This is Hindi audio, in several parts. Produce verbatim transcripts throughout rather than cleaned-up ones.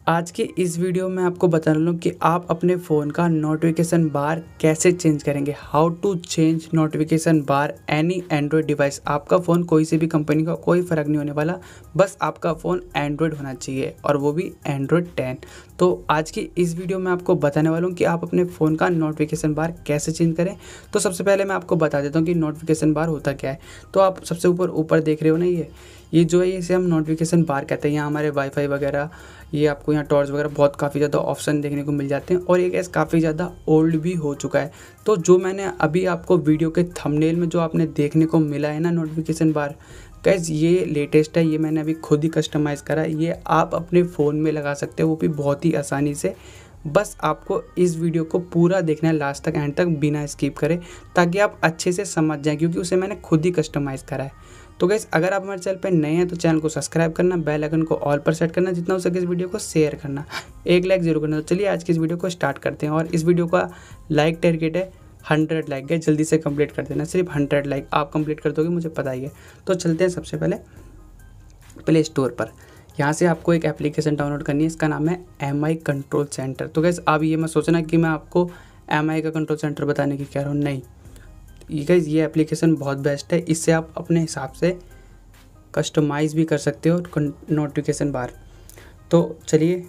आज की इस वीडियो में आपको बता रहा हूँ कि आप अपने फ़ोन का नोटिफिकेशन बार कैसे चेंज करेंगे। How to change notification bar any Android device. आपका फ़ोन कोई सी भी कंपनी का कोई फ़र्क नहीं होने वाला, बस आपका फ़ोन एंड्रॉयड होना चाहिए और वो भी एंड्रॉयड टेन। तो आज की इस वीडियो में आपको बताने वाला हूँ कि आप अपने फ़ोन का नोटिफिकेशन बार कैसे चेंज करें। तो सबसे पहले मैं आपको बता देता हूँ कि नोटिफिकेशन बार होता क्या है। तो आप सबसे ऊपर ऊपर देख रहे हो ना, ये ये जो है इसे हम नोटिफिकेशन बार कहते हैं। यहाँ हमारे वाईफाई वगैरह, ये आपको यहाँ टॉर्च वगैरह बहुत काफ़ी ज़्यादा ऑप्शन देखने को मिल जाते हैं और ये गैस काफ़ी ज़्यादा ओल्ड भी हो चुका है। तो जो मैंने अभी आपको वीडियो के थंबनेल में जो आपने देखने को मिला है ना नोटिफिकेशन बार, गैस ये लेटेस्ट है। ये मैंने अभी खुद ही कस्टमाइज़ करा है। ये आप अपने फ़ोन में लगा सकते हो, वो भी बहुत ही आसानी से। बस आपको इस वीडियो को पूरा देखना है लास्ट तक, एंड तक बिना स्किप करे, ताकि आप अच्छे से समझ जाएं, क्योंकि उसे मैंने खुद ही कस्टमाइज़ करा है। तो गाइस अगर आप हमारे चैनल पर नए हैं तो चैनल को सब्सक्राइब करना, बेल आइकन को ऑल पर सेट करना, जितना हो सके इस वीडियो को शेयर करना, एक लाइक जरूर करना। तो चलिए आज की इस वीडियो को स्टार्ट करते हैं। और इस वीडियो का लाइक टारगेट है हंड्रेड लाइक है, जल्दी से कंप्लीट कर देना। सिर्फ हंड्रेड लाइक आप कंप्लीट कर दोगे, मुझे पता ही है। तो चलते हैं सबसे पहले प्ले स्टोर पर। यहाँ से आपको एक एप्लीकेशन डाउनलोड करनी है, इसका नाम है एम आई कंट्रोल सेंटर। तो गाइस आप ये मत सोचना कि मैं आपको एम आई का कंट्रोल सेंटर बताने की कह रहा हूँ, नहीं। ये गाइस ये एप्लीकेशन बहुत बेस्ट है, इससे आप अपने हिसाब से कस्टमाइज़ भी कर सकते हो नोटिफिकेशन बार। तो चलिए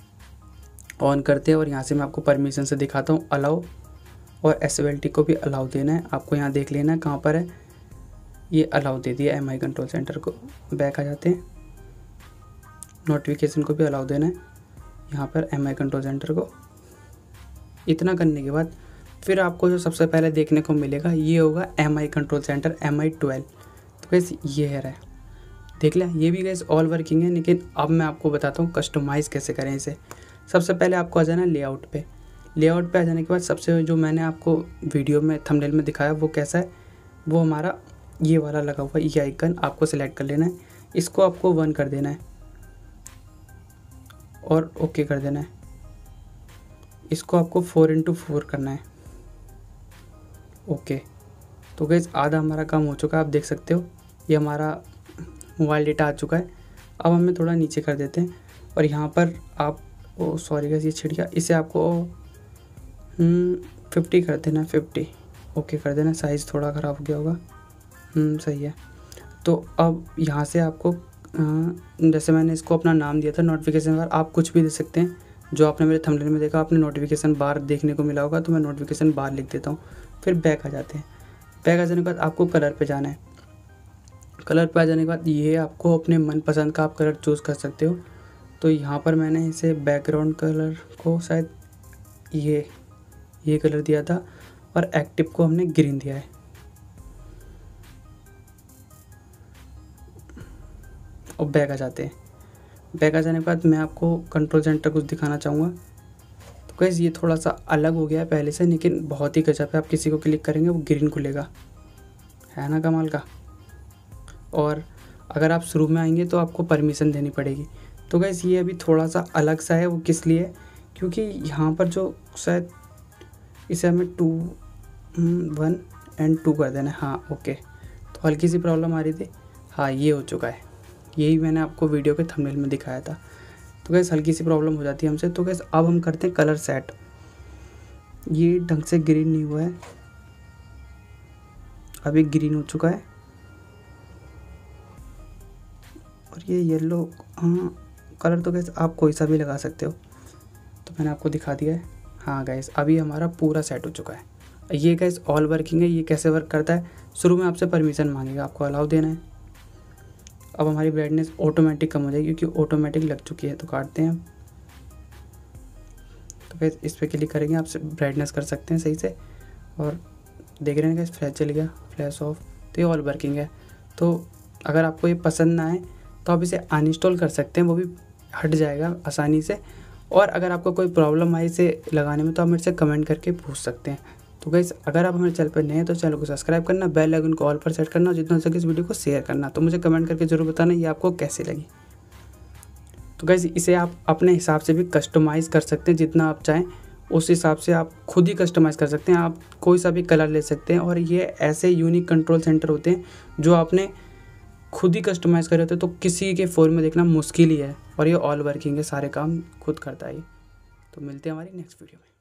ऑन करते हैं और यहाँ से मैं आपको परमिशन से दिखाता हूँ। अलाउ और एसएवएलटी को भी अलाउ देना है। आपको यहाँ देख लेना है कहाँ पर है, ये अलाउ दे दिया एम आई कंट्रोल सेंटर को। बैक आ जाते हैं, नोटिफिकेशन को भी अलाउ देना है यहाँ पर एम आई कंट्रोल सेंटर को। इतना करने के बाद फिर आपको जो सबसे पहले देखने को मिलेगा ये होगा M I control centre M I twelve. तो कैसे ये है रहा, देख लिया। ये भी गैस ऑल वर्किंग है, लेकिन अब मैं आपको बताता हूँ कस्टमाइज़ कैसे करें इसे। सबसे पहले आपको आ जाना लेआउट पे। लेआउट पे आ जाने के बाद सबसे जो मैंने आपको वीडियो में थंबनेल में दिखाया वो कैसा है, वो हमारा ये वाला लगा हुआ ये आइकन आपको सेलेक्ट कर लेना है। इसको आपको वन कर देना है और ओके कर देना है। इसको आपको फोर इंटू फोर करना है, ओके। तो गैस आधा हमारा काम हो चुका है, आप देख सकते हो ये हमारा मोबाइल डेटा आ चुका है। अब हमें थोड़ा नीचे कर देते हैं और यहाँ पर आप ओ सॉरी गैस ये छिड़ गया, इसे आपको फिफ्टी कर देना, फिफ्टी ओके कर देना। साइज़ थोड़ा ख़राब हो गया होगा, हम्म सही है। तो अब यहाँ से आपको आ, जैसे मैंने इसको अपना नाम दिया था नोटिफिकेशन बार, आप कुछ भी दे सकते हैं। जो आपने मेरे थंबनेल में देखा, आपने नोटिफिकेशन बार देखने को मिला होगा, तो मैं नोटिफिकेशन बार लिख देता हूँ। फिर बैक आ जाते हैं। बैक आ जाने के बाद आपको कलर पे जाना है। कलर पे आ जाने के बाद ये आपको अपने मनपसंद का आप कलर चूज़ कर सकते हो। तो यहाँ पर मैंने इसे बैकग्राउंड कलर को शायद ये ये कलर दिया था और एक्टिव को हमने ग्रीन दिया है। और बैक आ जाते हैं। बैक आ जाने के बाद मैं आपको कंट्रोल सेंटर कुछ दिखाना चाहूँगा। तो गाइस ये थोड़ा सा अलग हो गया है पहले से, लेकिन बहुत ही गजब है। आप किसी को क्लिक करेंगे वो ग्रीन खुलेगा, है ना कमाल का। और अगर आप शुरू में आएंगे तो आपको परमिशन देनी पड़ेगी। तो गाइस ये अभी थोड़ा सा अलग सा है, वो किस लिए, क्योंकि यहाँ पर जो शायद इसे हमें टू वन एंड टू कर देना है। हाँ ओके, तो हल्की सी प्रॉब्लम आ रही थी। हाँ ये हो चुका है, यही मैंने आपको वीडियो के थंबनेल में दिखाया था। तो गाइस हल्की सी प्रॉब्लम हो जाती है हमसे। तो गाइस अब हम करते हैं कलर सेट। ये ढंग से ग्रीन नहीं हुआ है, अभी ग्रीन हो चुका है। और ये येलो, हाँ कलर तो गाइस आप कोई सा भी लगा सकते हो, तो मैंने आपको दिखा दिया है। हाँ गाइस अभी हमारा पूरा सेट हो चुका है। ये गाइस ऑल वर्किंग है। ये कैसे वर्क करता है, शुरू में आपसे परमिशन मांगेगा, आपको अलाउ देना है। अब हमारी ब्राइटनेस ऑटोमेटिक कम हो जाएगी, क्योंकि ऑटोमेटिक लग चुकी है। तो काटते हैं, तो गाइस इस पर क्लिक करेंगे, आप ब्राइटनेस कर सकते हैं सही से। और देख रहे हैं गाइस फ्लैश चल गया, फ्लैश ऑफ। तो ये ऑल वर्किंग है। तो अगर आपको ये पसंद ना आए तो आप इसे अनइंस्टॉल कर सकते हैं, वो भी हट जाएगा आसानी से। और अगर आपको कोई प्रॉब्लम आई इसे लगाने में तो आप मेरे से कमेंट करके पूछ सकते हैं। तो गाइस अगर आप हमारे चैनल पर नए हैं तो चैनल को सब्सक्राइब करना, बेल आइकन को ऑल पर सेट करना, और जितना हो सके इस वीडियो को शेयर करना। तो मुझे कमेंट करके जरूर बताना ये आपको कैसी लगी। तो गाइस इसे आप अपने हिसाब से भी कस्टमाइज़ कर सकते हैं, जितना आप चाहें उस हिसाब से आप खुद ही कस्टमाइज़ कर सकते हैं। आप कोई सा भी कलर ले सकते हैं। और ये ऐसे यूनिक कंट्रोल सेंटर होते हैं जो आपने खुद ही कस्टमाइज़ करे होते तो किसी के फ़ोन में देखना मुश्किल ही है, और ये ऑल वर्किंग है, सारे काम खुद करता है। तो मिलते हैं हमारी नेक्स्ट वीडियो में।